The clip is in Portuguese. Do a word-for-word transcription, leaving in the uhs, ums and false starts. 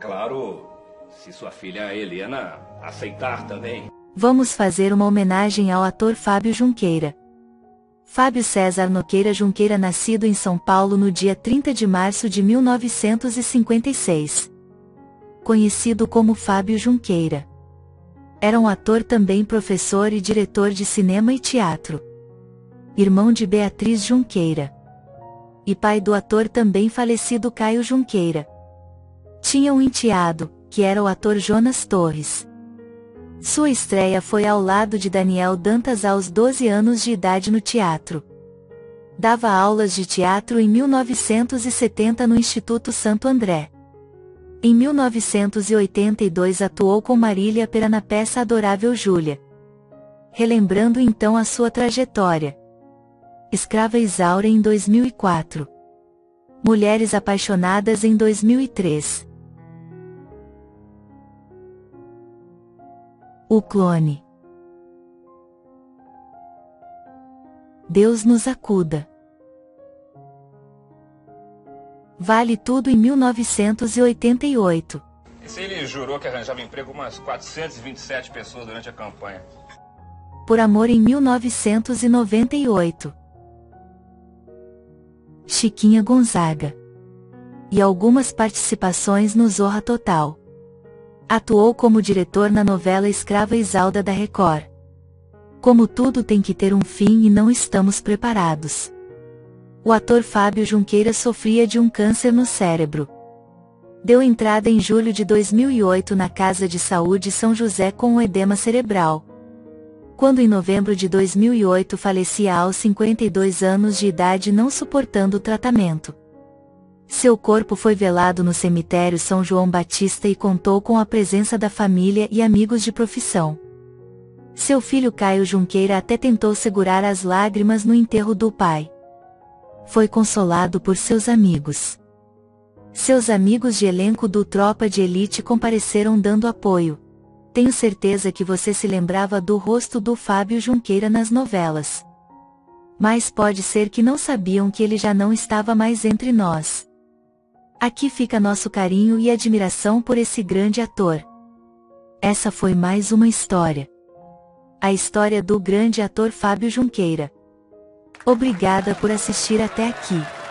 Claro, se sua filha Helena aceitar também. Vamos fazer uma homenagem ao ator Fábio Junqueira. Fábio César Nogueira Junqueira, nascido em São Paulo no dia trinta de março de mil novecentos e cinquenta e seis. Conhecido como Fábio Junqueira. Era um ator, também professor e diretor de cinema e teatro. Irmão de Beatriz Junqueira. E pai do ator também falecido Caio Junqueira. Tinha um enteado, que era o ator Jonas Torres. Sua estreia foi ao lado de Daniel Dantas aos doze anos de idade no teatro. Dava aulas de teatro em mil novecentos e setenta no Instituto Santo André. Em mil novecentos e oitenta e dois atuou com Marília Pera na peça Adorável Júlia. Relembrando então a sua trajetória. Escrava Isaura em dois mil e quatro. Mulheres Apaixonadas em dois mil e três. O Clone. Deus nos acuda. Vale Tudo em mil novecentos e oitenta e oito. Esse ele jurou que arranjava emprego umas quatrocentas e vinte e sete pessoas durante a campanha. Por Amor em mil novecentos e noventa e oito. Chiquinha Gonzaga. E algumas participações no Zorra Total. Atuou como diretor na novela Escrava Isalda da Record. Como tudo tem que ter um fim e não estamos preparados. O ator Fábio Junqueira sofria de um câncer no cérebro. Deu entrada em julho de dois mil e oito na Casa de Saúde São José com um edema cerebral. Quando em novembro de dois mil e oito falecia aos cinquenta e dois anos de idade, não suportando o tratamento. Seu corpo foi velado no cemitério São João Batista e contou com a presença da família e amigos de profissão. Seu filho Caio Junqueira até tentou segurar as lágrimas no enterro do pai. Foi consolado por seus amigos. Seus amigos de elenco do Tropa de Elite compareceram dando apoio. Tenho certeza que você se lembrava do rosto do Fábio Junqueira nas novelas. Mas pode ser que não sabiam que ele já não estava mais entre nós. Aqui fica nosso carinho e admiração por esse grande ator. Essa foi mais uma história. A história do grande ator Fábio Junqueira. Obrigada por assistir até aqui.